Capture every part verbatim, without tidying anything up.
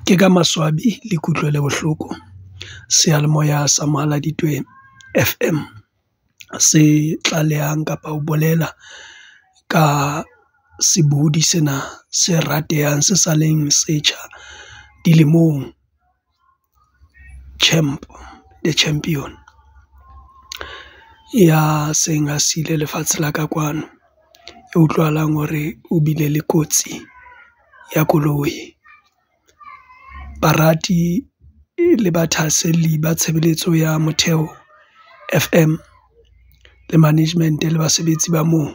Ke ka maswabi le kutlwelo bohloko seyalemoya sa Mohaladitwe F M se tlalehang kapa ho bolela ka sebodi sena se ratehang se sa leng setjha dilemong, Champ the Champion ya seng a siile lefatshe la ka kwano, e utlwahalang hore o bile le kotsi ya koloi. Barati le bathaselli ba tshebeletso ya Motheo F M le management le basebetsi ba moo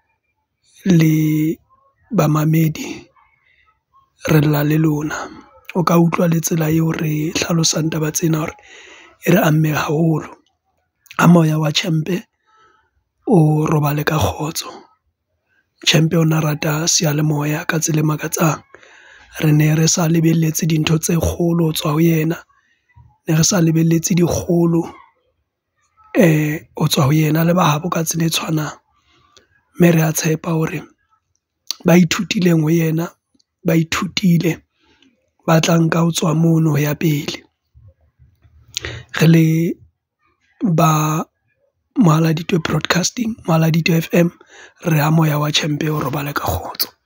le bamamedi re lla le lona. O ka utlwa le tsela eo re hlalosang taba tsena hore e re amme haholo. Ha moya wa Champe o robale ka kgotso. Champe o na rata seyalemoya ka tsela e makatsang. Re ne re sa lebelletse dintho tse kgolo ho tswa ho yena, ne re sa lebelletse dikgolo ho tswa ho yena le bahabo ka tsela e tshwanang. Mme re a tshepa hore ba ithutileng ho yena, ba ithutile, ba tla nka ho tswa mono ho ya pele. Re le ba Mohaladitwe Broadcasting, Mohaladitwe F M, re ha moya wa Champe o robale ka kgotso.